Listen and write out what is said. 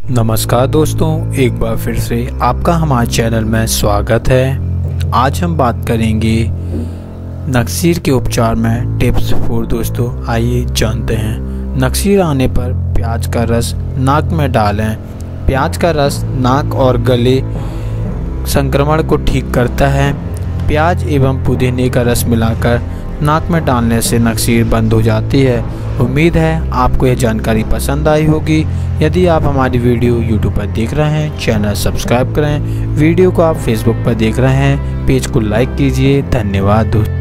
नमस्कार दोस्तों, एक बार फिर से आपका हमारे चैनल में स्वागत है। आज हम बात करेंगे नक्सीर के उपचार में टिप्स 4 दोस्तों। आइए जानते हैं। नक्सीर आने पर प्याज का रस नाक में डालें। प्याज का रस नाक और गले संक्रमण को ठीक करता है। प्याज एवं पुदीने का रस मिलाकर नाक में डालने से नक्सीर बंद हो जाती है। उम्मीद है आपको यह जानकारी पसंद आई होगी। यदि आप हमारी वीडियो यूट्यूब पर देख रहे हैं, चैनल सब्सक्राइब करें। वीडियो को आप फेसबुक पर देख रहे हैं, पेज को लाइक कीजिए। धन्यवाद दोस्तों।